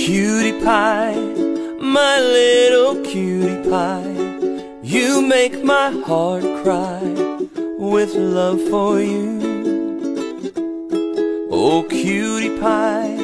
Cutie pie, my little cutie pie, you make my heart cry with love for you. Oh, cutie pie,